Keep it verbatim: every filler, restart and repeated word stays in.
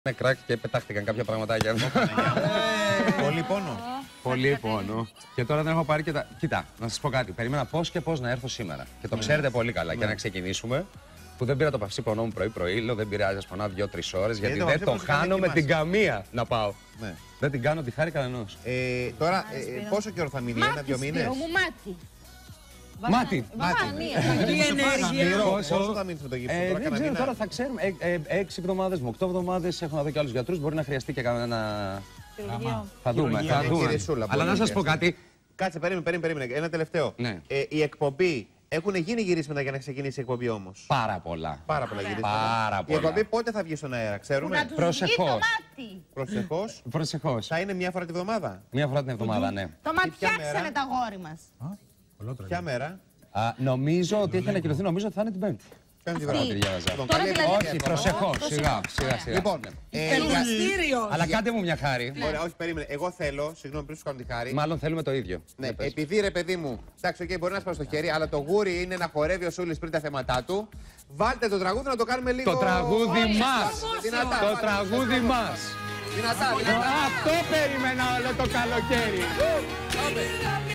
Είναι κράκ και πετάχτηκαν κάποια πραγματάκια. Πολύ πόνο. Πολύ πόνο. Και τώρα δεν έχω πάρει και τα. Κοίτα, να σας πω κάτι. Περίμενα πώς και πώς να έρθω σήμερα. Και το ξέρετε πολύ καλά. Και να ξεκινήσουμε. Που δεν πήρα το παυσί πονό μου πρωί-πρωί. Λέω δεν πειράζει, ας πονάω δύο-τρεις ώρες. Γιατί δεν το χάνω με την καμία να πάω. Δεν την κάνω τη χάρη κανενός. Τώρα, πόσο καιρό θα μείνει, ένα-δύο μήνες. Μάτι. Τι ενέργεια. Πόσο θα μείνεις με το γύψο τώρα, Δεν ξέρω, τώρα θα ξέρουμε. Έξι εβδομάδες με οκτώ εβδομάδες έχω να δω και άλλους γιατρούς. Μπορεί να χρειαστεί και κανένα. Θα δούμε. Θα δούμε. Αλλά να σας πω κάτι. Κάτσε, περίμενε, περίμενε. Ένα τελευταίο. Η εκπομπή. Έχουν γίνει γυρίσματα για να ξεκινήσει η εκπομπή όμως. Πάρα πολλά. Πάρα πολλά γυρίσματα. Πάρα πολλά. Η εκπομπή πότε θα βγει στον αέρα, ξέρουμε. Προσεχώς. Προσεχώς. Προσεχώς. Θα είναι μια φορά τη βδομάδα. Μια φορά την εβδομάδα, ναι. Το ματιάξανε τα γόρι μας. Ποια μέρα. Α, νομίζω ότι έχει ανακοινωθεί, νομίζω ότι θα είναι την Πέμπτη. Ποια είναι τη βράδυ. Τώρα δηλαδή. Όχι, προσεχώς. Σιγά, σιγά, σιγά. Λοιπόν, αλλά κάντε μου μια χάρη. ωραία, όχι, περίμενε. Εγώ θέλω, συγγνώμη, πριν σου κάνω τη χάρη. Μάλλον θέλουμε το ίδιο. Ναι, επειδή ρε παιδί μου, εντάξει, okay, μπορεί να σπάσει το χέρι, αλλά το γούρι είναι να χορεύει ο Σούλης πριν τα θέματά του. Βάλτε το τραγούδι να το κάνουμε λίγο. Το τραγούδι μας. Το τραγούδι μας. Δυνατά, δυνατά. Αυτό περίμενα όλο το καλοκαίρι.